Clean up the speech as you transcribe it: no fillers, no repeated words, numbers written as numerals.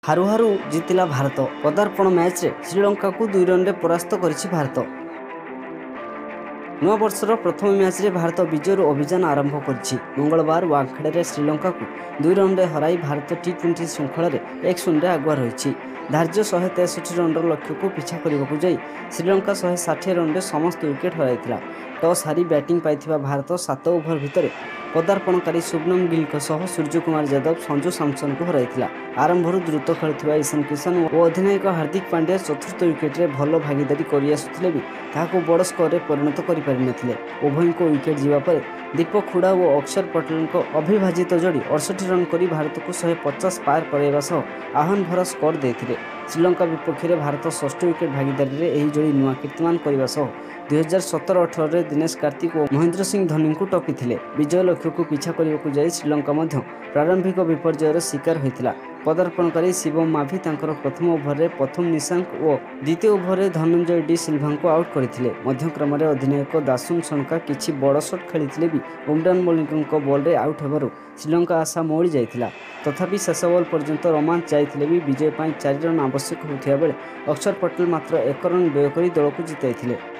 हारू हारू जितिला भारत। पदार्पण मैच रे श्रीलंका को 2 रन परास्त करिछि भारत। नवा वर्षर प्रथम मैच रे भारत विजय अभियान आरंभ करिछि। मंगलवार वांखेड़े श्रीलंका को 2 रन हराई भारत टी20 श्रृंखला 1-0 आगुआ रही। धार्य 163 रन लक्ष्य को पिछा करने जाई श्रीलंका 160 रन समस्त विकेट हराइथिला। टॉस हारी बैटिंग पाइथिबा भारत 7 ओभर भितर पदार्पणकारी शुभमन गिल सूर्यकुमार यादव संजू सैमसन को हराइथिला। आरंभरू द्रुत खेलुथिबा ईशान किशन और अधिनायक हार्दिक पांड्या चतुर्थ विकेट रे भल भागीदारी करि आसुथिले भी ताहाको बड़ स्कोर रे परिणत करि पारि नथिले। उभय को विकेट जीवा पर दीपक हुडा और अक्षर पटेल अभिभाजित जोड़ी 68 रन करी भारत को 150 पार कराइबा सह आह्वान भरा स्कोर देथिले। श्रीलंका विपक्ष में भारत 6ठ विकेट भागीदारी रे एही जोड़ी नुआ कीर्तिमान करने सह 2017-18 रे दिनेश कार्तिक और महेंद्र सिंह धोनी को टपिथिले। विजय लक्ष्य को पिछा करने जाई श्रीलंका मध्य प्रारंभिक विपर्ययर शिकार होइतिला। पदार्पणकारी शिवम माभी तांकर प्रथम ओभर रे प्रथम निशांक और द्वितीय ओभर रे धनंजय डी सिल्वा को आउट करथिले। मध्यक्रम रे अधिनायक दासुन सनका किछि बड़ शॉट खेलिथिले भी उमरान मलिक बॉल रे आउट हेबारु श्रीलंका आशा मोड़ी जाइथिला। तथापि शेष बॉल पर्यंत रोमांच जाइथिले भी विजय पाई 4 रन आवश्यक होथिया बेले अक्षर पटेल मात्र 1 रन व्यय करी दल को जिताइथिले।